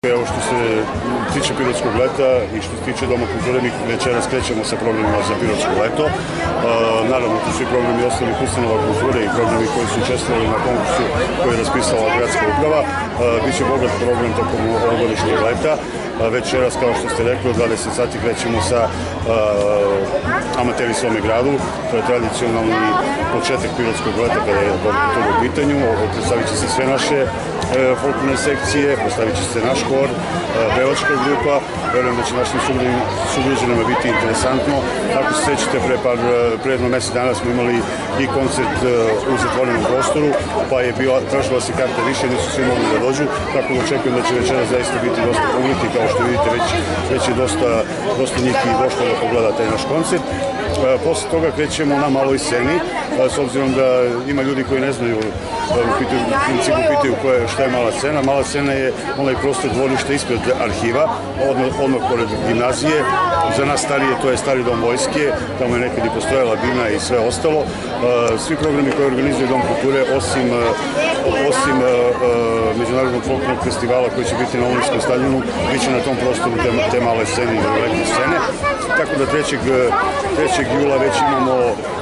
Evo što se tiče Pirotskog leta i što se tiče Doma kulture, mi večeras krećemo sa programima za Pirotsko leto. Naravno, tu su i programi ostalih ustanova kulture i programi koji su učestvovali na konkursu koji je raspisala gradska uprava. Biće bogat program tokom ovogodišnjeg leta. Večeras, kao što ste rekli, od 20 sati krećemo sa Amateri svome gradu. To je tradicionalni početak Pirotskog leta kada je Dom kulture u pitanju. Predstavit će se sve naše folklorne sekcije, predstavit će se naš hor, pevačka grupa. Verujem da će našim sugrađanima biti interesantno. Ako se sećate, pre jedno mesec dana smo imali i koncert u zatvorenom prostoru, pa je tražila se karta više, nisu svi mogli da dođu, tako da očekujem da će večeras zaista biti dosta publike. Kao što vidite, već je dosta njih i došlo da pogleda taj naš koncert. Posle toga krećemo na maloj sceni, s obzirom da ima ljudi koji ne znaju, u principu pitaju šta je mala scena. Mala scena je onaj prostor dvorišta ispred arhiva, odmah pored gimnazije. Za nas starije to je stari dom vojske, tamo je nekad i postojala bina i sve ostalo. Svi programi koje organizuje Dom kulture, osim Međunarodnog folklornog festivala koji će biti na Olimpijskom stadionu, bit će na tom prostoru te male scene i letnje scene. Tako da 3. jula već imamo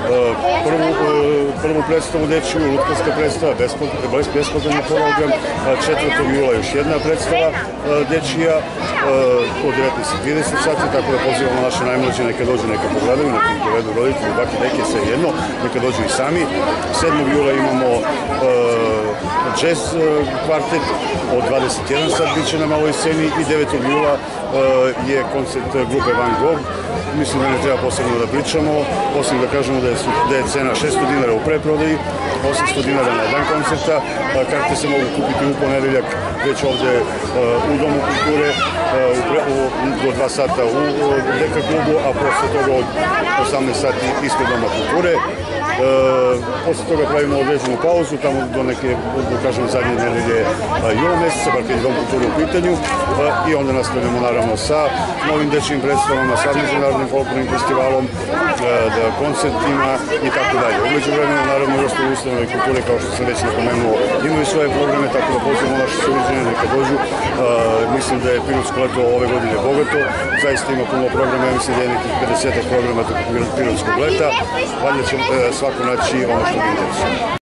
prvu predstavu dečju, lutkarska predstava, besplatan program. 4. jula još jedna predstava dečija od 19:30 sati, tako da pozivamo naše najmlađe neka dođu, neka pogledaju, neka im povedu roditelji, bake, deke, sve jedno, neka dođu i sami. 7. jula imamo jazz kvartet od 21 sat biće na maloj sceni i 9. jula je koncert grupe Van Gogh. Mislim da ne treba posebno da pričamo, osim da kažemo da je cena 600 dinara u preprodaji, 800 dinara na dan koncerta. Karte se mogu kupiti u ponedeljak već ovde u Domu kulture do 2 sata u Deka klubu, a posle toga od 18 sati ispred Doma kulture. Posle toga pravimo određenu pauzu, tamo do neke, da kažem, zadnje nedelje jula meseca, bar kad je Dom kulture u pitanju, i onda nastavljamo naravno sa novim dečjim predstavama, sa Međunarodnim folklornim festivalom, koncertima i tako dalje. Umeđu vremenu, naravno, i ostale ustanove kulture, kao što sam već napomenuo, imaju svoje programe, tako da pozivamo naše sugrađane neka dođu. Mislim da je Pirotsko leto ove godine bogato, zaista ima puno programa, ja mislim da je nekih 50 programa tokom Pirotskog leta, valjda će svako naći ono što ga interesuje.